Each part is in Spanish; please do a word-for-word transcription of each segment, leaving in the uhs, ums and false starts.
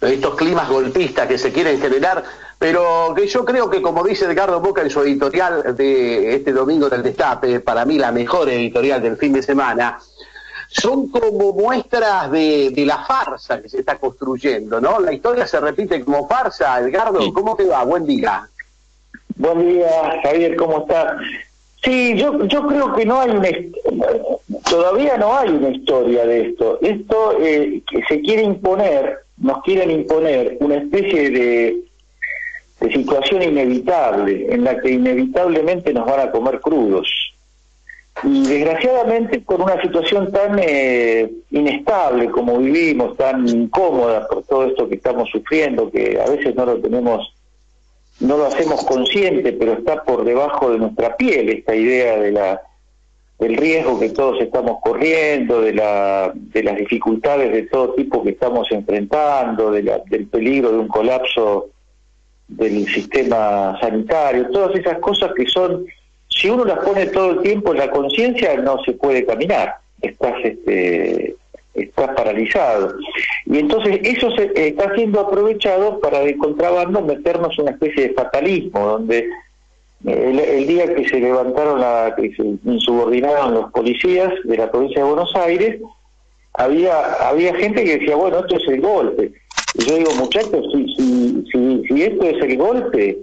estos climas golpistas que se quieren generar, pero que yo creo que, como dice Edgardo Boca en su editorial de este domingo del Destape, para mí la mejor editorial del fin de semana, son como muestras de, de la farsa que se está construyendo, ¿no? La historia se repite como farsa. Edgardo, ¿cómo te va? Buen día. Buen día, Javier, ¿cómo estás? Sí, yo yo creo que no hay una, todavía no hay una historia de esto. Esto eh, que se quiere imponer, nos quieren imponer una especie de, de situación inevitable, en la que inevitablemente nos van a comer crudos. Y desgraciadamente con una situación tan eh, inestable como vivimos, tan incómoda por todo esto que estamos sufriendo, que a veces no lo tenemos, no lo hacemos consciente, pero está por debajo de nuestra piel esta idea de la del riesgo que todos estamos corriendo, de la de las dificultades de todo tipo que estamos enfrentando, de la, del peligro de un colapso del sistema sanitario, todas esas cosas que son, si uno las pone todo el tiempo en la conciencia, no se puede caminar, estás este estás paralizado. Y entonces eso se eh, está siendo aprovechado para de contrabando meternos una especie de fatalismo, donde eh, el, el día que se levantaron, la, que se insubordinaron los policías de la provincia de Buenos Aires, había había gente que decía, bueno, esto es el golpe. Y yo digo, muchachos, si, si, si, si esto es el golpe,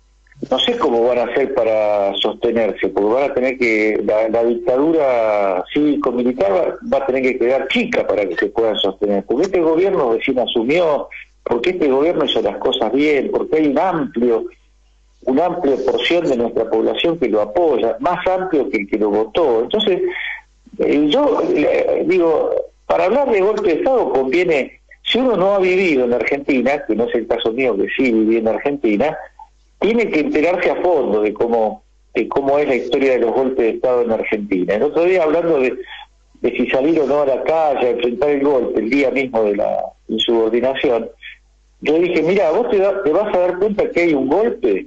no sé cómo van a hacer para sostenerse, porque van a tener que, la, la dictadura cívico-militar va, va a tener que quedar chica para que se puedan sostener, porque este gobierno recién asumió, porque este gobierno hizo las cosas bien, porque hay un amplio, una amplia porción de nuestra población que lo apoya, más amplio que el que lo votó. Entonces, eh, yo eh, digo, para hablar de golpe de Estado conviene, si uno no ha vivido en Argentina, que no es el caso mío que sí viví en Argentina, tiene que enterarse a fondo de cómo de cómo es la historia de los golpes de Estado en Argentina. El otro día, hablando de, de si salir o no a la calle a enfrentar el golpe, el día mismo de la insubordinación, yo dije, mira, vos te, da, te vas a dar cuenta que hay un golpe,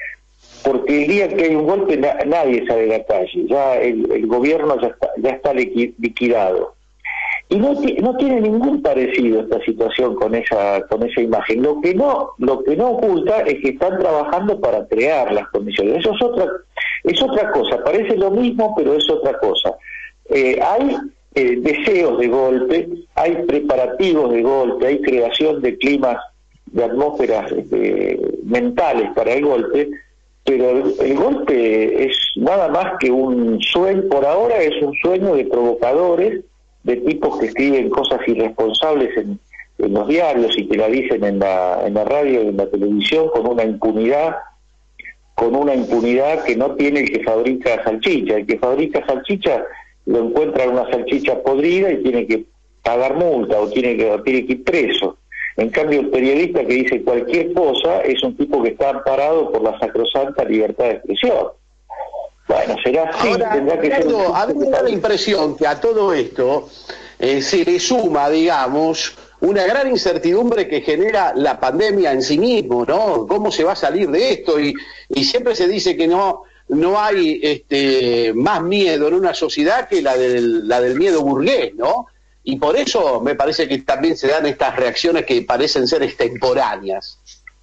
porque el día que hay un golpe na, nadie sale a la calle, ya el, el gobierno ya está, ya está liquidado. Y no, no tiene ningún parecido esta situación con esa con esa imagen. Lo que no lo que no oculta es que están trabajando para crear las condiciones. Eso es otra es otra cosa. Parece lo mismo, pero es otra cosa. Eh, hay eh, deseos de golpe, hay preparativos de golpe, hay creación de climas, de atmósferas este, mentales para el golpe, pero el, el golpe es nada más que un sueño. Por ahora es un sueño de provocadores, de tipos que escriben cosas irresponsables en, en los diarios y que la dicen en la, en la radio y en la televisión con una impunidad, con una impunidad que no tiene el que fabrica salchicha. El que fabrica salchicha lo encuentra en una salchicha podrida y tiene que pagar multa o tiene que, o tiene que ir preso. En cambio, el periodista que dice cualquier cosa es un tipo que está amparado por la sacrosanta libertad de expresión. Bueno, será así. Ahora, tendrá que ser un... a mí me da la impresión que a todo esto eh, se le suma, digamos, una gran incertidumbre que genera la pandemia en sí mismo, ¿no? ¿Cómo se va a salir de esto? Y, y siempre se dice que no no hay este más miedo en una sociedad que la del, la del miedo burgués, ¿no? Y por eso me parece que también se dan estas reacciones que parecen ser extemporáneas.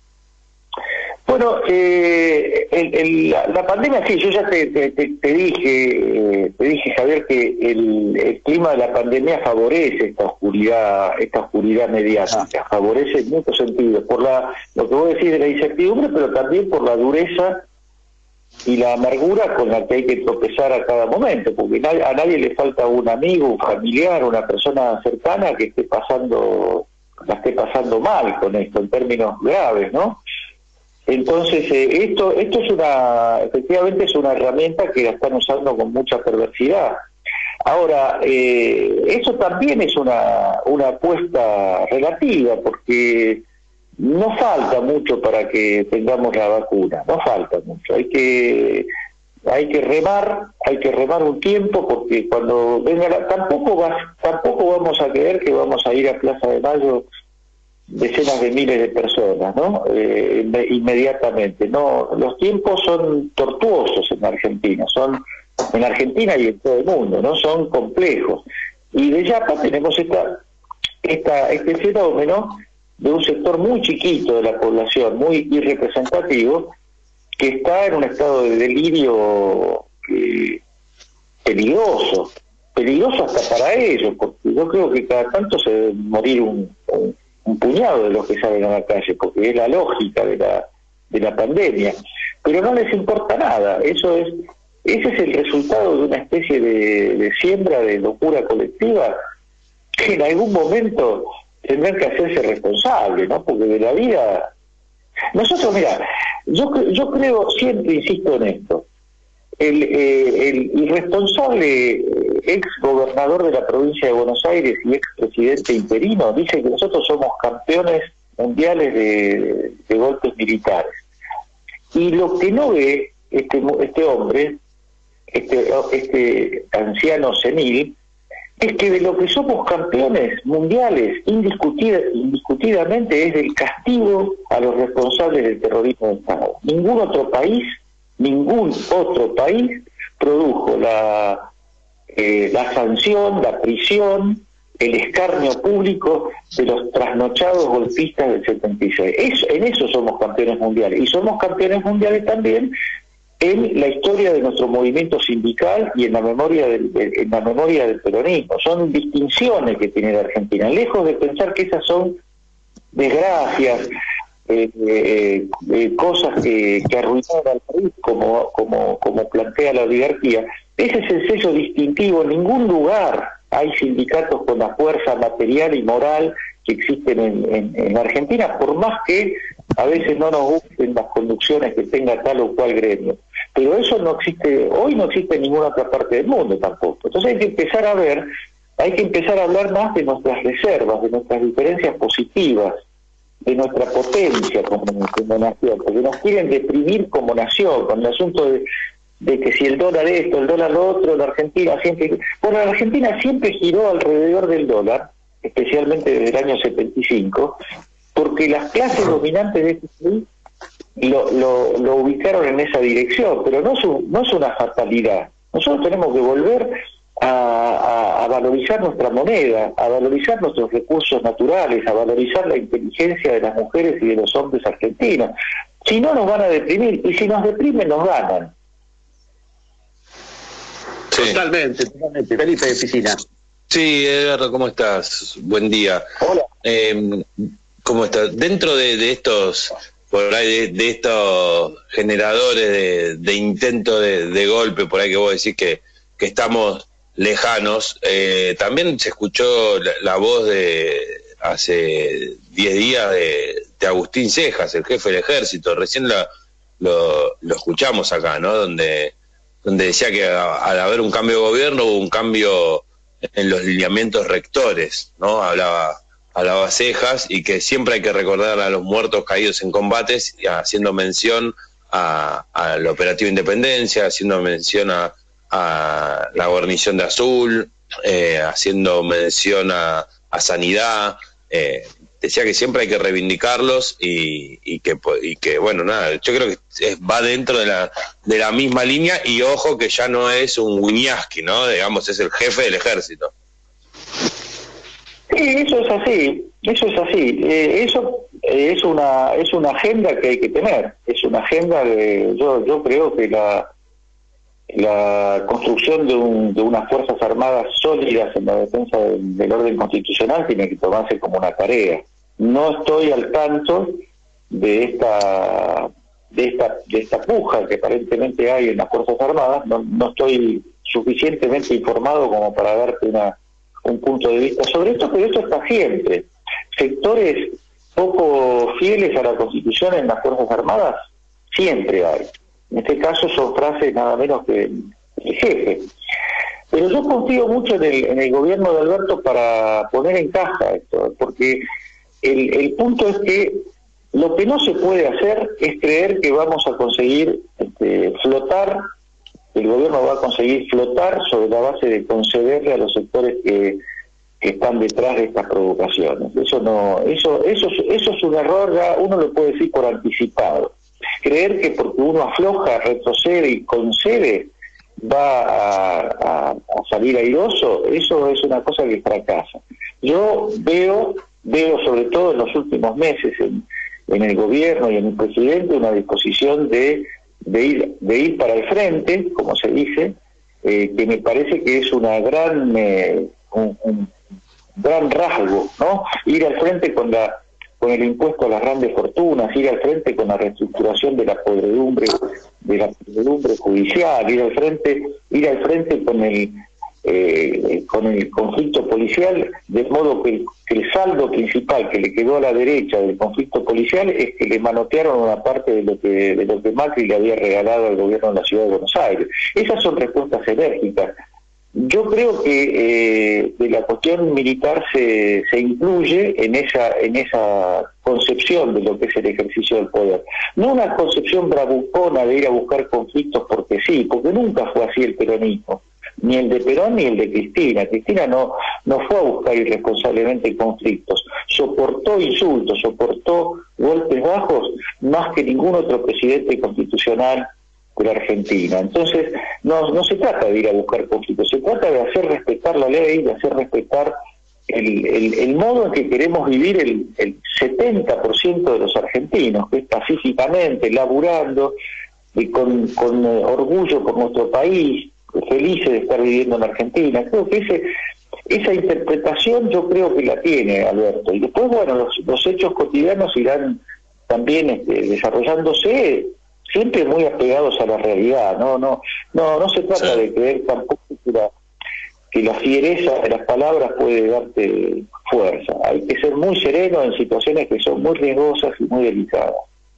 Bueno, eh, el, el, la, la pandemia, sí, yo ya te, te, te dije, eh, te dije, Javier, que el, el clima de la pandemia favorece esta oscuridad, esta oscuridad mediática, favorece en muchos sentidos, por la, lo que vos decís de la incertidumbre, pero también por la dureza y la amargura con la que hay que tropezar a cada momento, porque a nadie le falta un amigo, un familiar, una persona cercana que esté pasando, la esté pasando mal con esto, en términos graves, ¿no? Entonces, eh, esto esto es una, efectivamente es una herramienta que la están usando con mucha perversidad. Ahora, eh, eso también es una, una apuesta relativa, porque no falta mucho para que tengamos la vacuna, no falta mucho. Hay que hay que remar, hay que remar un tiempo, porque cuando venga la, tampoco va, tampoco vamos a creer que vamos a ir a Plaza de Mayo decenas de miles de personas, ¿no? Eh, inmediatamente. No, los tiempos son tortuosos en Argentina, son en Argentina y en todo el mundo, ¿no? Son complejos. Y de Yapa tenemos esta, esta, este fenómeno de un sector muy chiquito de la población, muy irrepresentativo, que está en un estado de delirio eh, peligroso, peligroso hasta para ellos, porque yo creo que cada tanto se debe morir un, un, un puñado de los que salen a la calle, porque es la lógica de la, de la pandemia, pero no les importa nada. Eso es, ese es el resultado de una especie de, de siembra de locura colectiva que en algún momento tendrán que hacerse responsables, ¿no? Porque de la vida... Nosotros, mira, yo, yo creo, siempre insisto en esto, el, eh, el irresponsable ex gobernador de la provincia de Buenos Aires y ex presidente interino dice que nosotros somos campeones mundiales de, de golpes militares. Y lo que no ve este, este hombre, este, este anciano senil, es que de lo que somos campeones mundiales indiscutida, indiscutidamente es del castigo a los responsables del terrorismo de Estado. Ningún otro país, ningún otro país produjo la, eh, la sanción, la prisión, el escarnio público de los trasnochados golpistas del setenta y seis. Es, en eso somos campeones mundiales. Y somos campeones mundiales también en la historia de nuestro movimiento sindical y en la memoria del, en la memoria del peronismo. Son distinciones que tiene la Argentina, lejos de pensar que esas son desgracias, eh, eh, eh, cosas que, que arruinaron al país, como, como, como plantea la oligarquía. Ese es el sello distintivo. En ningún lugar hay sindicatos con la fuerza material y moral que existen en, en, en Argentina, por más que a veces no nos gusten las conducciones que tenga tal o cual gremio. Pero eso no existe, hoy no existe en ninguna otra parte del mundo tampoco. Entonces hay que empezar a ver, hay que empezar a hablar más de nuestras reservas, de nuestras diferencias positivas, de nuestra potencia como, como nación, porque nos quieren deprimir como nación, con el asunto de, de que si el dólar esto, el dólar lo otro, la Argentina siempre... Bueno, la Argentina siempre giró alrededor del dólar, especialmente desde el año setenta y cinco, porque las clases dominantes de este país lo, lo, lo ubicaron en esa dirección, pero no es, un, no es una fatalidad. Nosotros tenemos que volver a, a, a valorizar nuestra moneda, a valorizar nuestros recursos naturales, a valorizar la inteligencia de las mujeres y de los hombres argentinos. Si no, nos van a deprimir, y si nos deprimen, nos ganan. Sí. Totalmente, totalmente. Felipe de Piscina. Sí, Edgardo, ¿cómo estás? Buen día. Hola. Eh, ¿Cómo estás? Dentro de, de estos, por ahí, de, de estos generadores de, de intento de, de golpe, por ahí que vos decís que, que estamos lejanos, eh, también se escuchó la, la voz de hace diez días de, de Agustín Cejas, el jefe del ejército. Recién lo, lo, lo escuchamos acá, ¿no? Donde, donde decía que al haber un cambio de gobierno hubo un cambio en los lineamientos rectores, ¿no? Hablaba hablaba Cejas, y que siempre hay que recordar a los muertos caídos en combates, haciendo mención a, al Operativo Independencia, haciendo mención a, a la guarnición de Azul, eh, haciendo mención a, a Sanidad. Eh, decía que siempre hay que reivindicarlos y, y que y que bueno, nada, yo creo que es, va dentro de la de la misma línea, y ojo que ya no es un Wiñaski, ¿no? Digamos, es el jefe del ejército. Sí, eso es así, eso es así. Eh, eso eh, es una es una agenda que hay que tener. Es una agenda de, yo yo creo que la la construcción de, un, de unas fuerzas armadas sólidas en la defensa del, del orden constitucional tiene que tomarse como una tarea. No estoy al tanto de esta de esta de esta puja que aparentemente hay en las fuerzas armadas. No, no estoy suficientemente informado como para darte una un punto de vista sobre esto, pero esto está siempre. Sectores poco fieles a la Constitución en las Fuerzas Armadas siempre hay. En este caso son frases nada menos que el jefe. Pero yo confío mucho en el, en el gobierno de Alberto para poner en caja esto, porque el, el punto es que lo que no se puede hacer es creer que vamos a conseguir este, flotar, el gobierno va a conseguir flotar sobre la base de concederle a los sectores que, que están detrás de estas provocaciones. Eso no, eso, eso, eso es un error, ya uno lo puede decir por anticipado. Creer que porque uno afloja, retrocede y concede va a, a, a salir airoso, eso es una cosa que fracasa. Yo veo veo sobre todo en los últimos meses en, en el gobierno y en el presidente una disposición de, de, ir, de ir para el frente, como se dice, eh, que me parece que es una gran, eh, un, un gran rasgo, ¿no? Ir al frente con la con el impuesto a las grandes fortunas, ir al frente con la reestructuración de la podredumbre, de la podredumbre judicial, ir al frente, ir al frente con el eh, con el conflicto policial, de modo que el, que el saldo principal que le quedó a la derecha del conflicto policial es que le manotearon una parte de lo que de lo que Macri le había regalado al gobierno de la Ciudad de Buenos Aires. Esas son respuestas enérgicas. Yo creo que eh, de la cuestión militar se, se incluye en esa en esa concepción de lo que es el ejercicio del poder. No una concepción bravucona de ir a buscar conflictos porque sí, porque nunca fue así el peronismo, ni el de Perón ni el de Cristina. Cristina no, no fue a buscar irresponsablemente conflictos, soportó insultos, soportó golpes bajos más que ningún otro presidente constitucional de la Argentina. Entonces, no, no se trata de ir a buscar conflictos, se trata de hacer respetar la ley, de hacer respetar el, el, el modo en que queremos vivir el, el setenta por ciento de los argentinos, que es pacíficamente, laburando, y con, con eh, orgullo por nuestro país, felices de estar viviendo en Argentina. Creo que ese, esa interpretación yo creo que la tiene Alberto. Y después, bueno, los, los hechos cotidianos irán también este, desarrollándose, siempre muy apegados a la realidad. No no no no se trata sí. de creer tampoco que la, que la fiereza de las palabras puede darte fuerza. Hay que ser muy sereno en situaciones que son muy riesgosas y muy delicadas.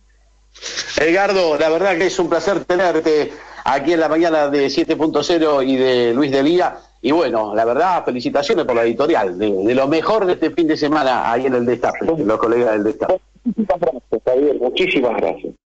Edgardo, la verdad que es un placer tenerte aquí en la mañana de siete punto cero y de Luis Delía. Y bueno, la verdad, felicitaciones por la editorial, de, de lo mejor de este fin de semana ahí en el Destape, los colegas del Destape. Muchísimas gracias, Javier, muchísimas gracias.